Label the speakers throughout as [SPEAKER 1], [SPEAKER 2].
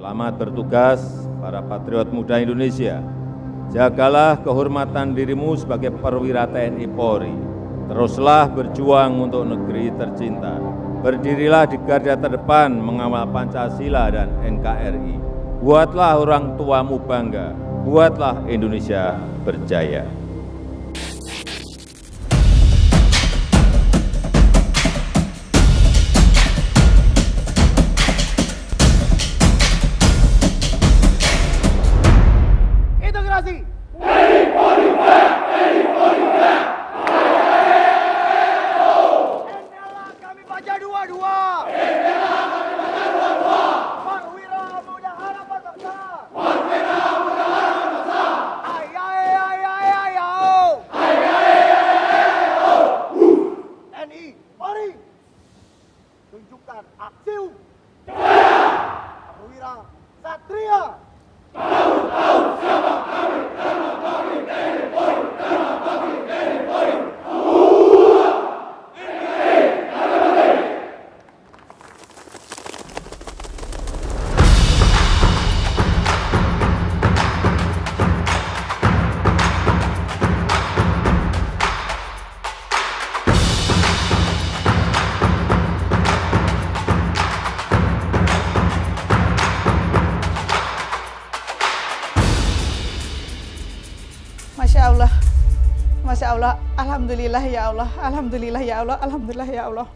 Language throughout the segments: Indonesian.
[SPEAKER 1] Selamat bertugas para patriot muda Indonesia. Jagalah kehormatan dirimu sebagai perwira TNI Polri. Teruslah berjuang untuk negeri tercinta. Berdirilah di garda terdepan mengawal Pancasila dan NKRI. Buatlah orang tuamu bangga. Buatlah Indonesia berjaya.
[SPEAKER 2] Tunjukkan aksi perwira Satria. Tahu siapa kami, karena kami TNI Polri, karena kami TNI Polri.
[SPEAKER 3] Masya Allah, Alhamdulillah ya Allah, Alhamdulillah ya Allah, Alhamdulillah ya Allah.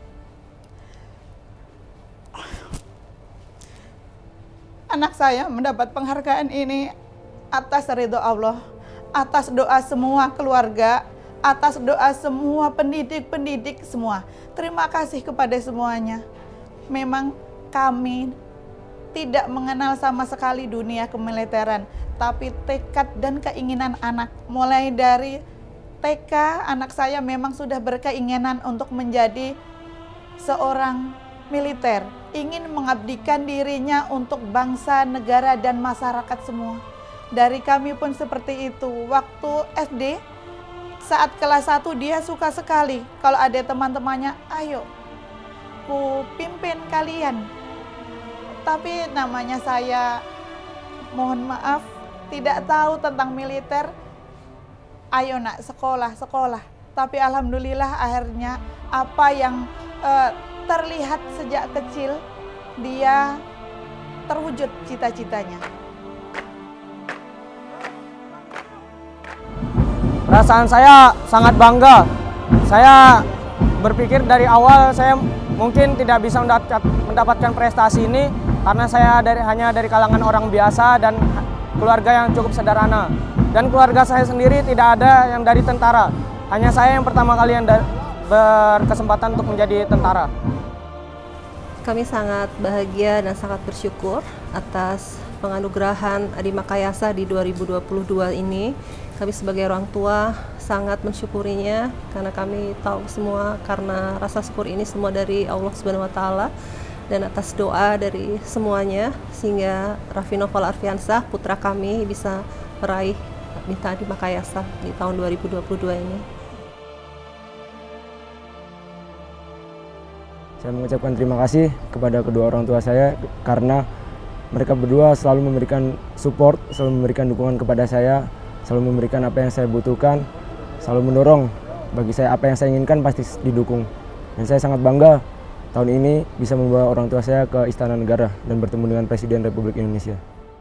[SPEAKER 3] Anak saya mendapat penghargaan ini atas ridho Allah, atas doa semua keluarga, atas doa semua pendidik semua. Terima kasih kepada semuanya. Memang kami tidak mengenal sama sekali dunia kemiliteran, tapi tekad dan keinginan anak mulai dari TK, anak saya memang sudah berkeinginan untuk menjadi seorang militer, ingin mengabdikan dirinya untuk bangsa, negara, dan masyarakat semua. Dari kami pun seperti itu. Waktu SD, saat kelas 1 dia suka sekali kalau ada teman-temannya, ayo, ku pimpin kalian. Tapi namanya saya, mohon maaf, tidak tahu tentang militer. Ayo nak, sekolah. Tapi alhamdulillah akhirnya apa yang terlihat sejak kecil, dia terwujud cita-citanya.
[SPEAKER 4] Perasaan saya sangat bangga. Saya berpikir dari awal saya mungkin tidak bisa mendapatkan prestasi ini karena saya hanya dari kalangan orang biasa dan keluarga yang cukup sederhana. Dan keluarga saya sendiri tidak ada yang dari tentara. Hanya saya yang pertama kali yang berkesempatan untuk menjadi tentara.
[SPEAKER 5] Kami sangat bahagia dan sangat bersyukur atas penganugerahan Adi Makayasa di 2022 ini. Kami sebagai orang tua sangat mensyukurinya karena kami tahu semua karena rasa syukur ini semua dari Allah Subhanahu wa taala dan atas doa dari semuanya sehingga Raffi Noval Arfiansah putra kami bisa meraih Bintang Adi Makayasa di tahun 2022 ini.
[SPEAKER 4] Saya mengucapkan terima kasih kepada kedua orang tua saya karena mereka berdua selalu memberikan support, selalu memberikan dukungan kepada saya, selalu memberikan apa yang saya butuhkan, selalu mendorong bagi saya apa yang saya inginkan pasti didukung. Dan saya sangat bangga tahun ini bisa membawa orang tua saya ke Istana Negara dan bertemu dengan Presiden Republik Indonesia.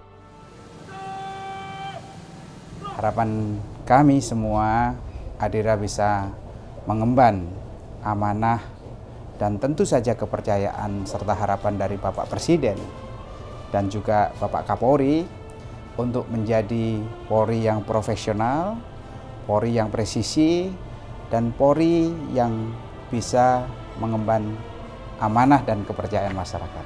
[SPEAKER 6] Harapan kami semua, Adira bisa mengemban amanah dan tentu saja kepercayaan serta harapan dari Bapak Presiden dan juga Bapak Kapolri untuk menjadi Polri yang profesional, Polri yang presisi, dan Polri yang bisa mengemban amanah dan kepercayaan masyarakat.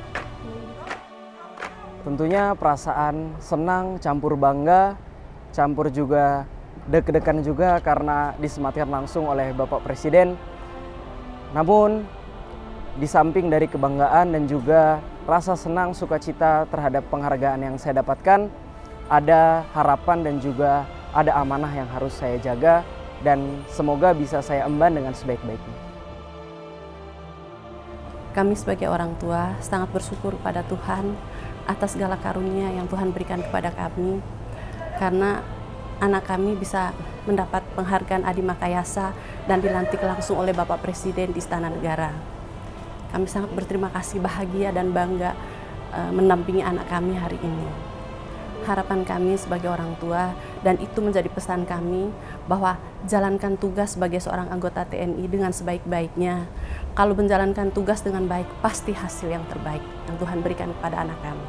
[SPEAKER 4] Tentunya perasaan senang campur bangga, campur juga deg-degan juga karena disematkan langsung oleh Bapak Presiden. Namun di samping dari kebanggaan dan juga rasa senang sukacita terhadap penghargaan yang saya dapatkan, ada harapan dan juga ada amanah yang harus saya jaga dan semoga bisa saya emban dengan sebaik-baiknya.
[SPEAKER 5] Kami sebagai orang tua sangat bersyukur pada Tuhan
[SPEAKER 7] atas segala karunia yang Tuhan berikan kepada kami, karena anak kami bisa mendapat penghargaan Adi Makayasa dan dilantik langsung oleh Bapak Presiden di Istana Negara. Kami sangat berterima kasih, bahagia dan bangga mendampingi anak kami hari ini. Harapan kami sebagai orang tua, dan itu menjadi pesan kami, bahwa jalankan tugas sebagai seorang anggota TNI dengan sebaik-baiknya. Kalau menjalankan tugas dengan baik, pasti hasil yang terbaik yang Tuhan berikan kepada anak kami.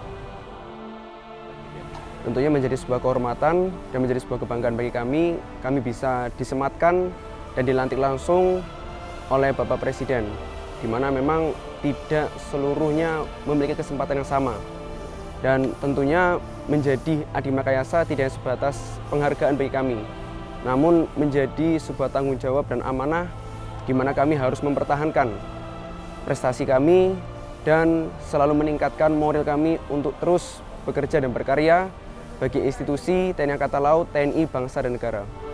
[SPEAKER 8] Tentunya menjadi sebuah kehormatan dan menjadi sebuah kebanggaan bagi kami bisa disematkan dan dilantik langsung oleh Bapak Presiden, di mana memang tidak seluruhnya memiliki kesempatan yang sama. Dan tentunya menjadi Adi Makayasa tidak sebatas penghargaan bagi kami, namun menjadi sebuah tanggung jawab dan amanah di mana kami harus mempertahankan prestasi kami dan selalu meningkatkan moral kami untuk terus bekerja dan berkarya bagi institusi TNI Angkatan Laut, TNI, bangsa dan negara.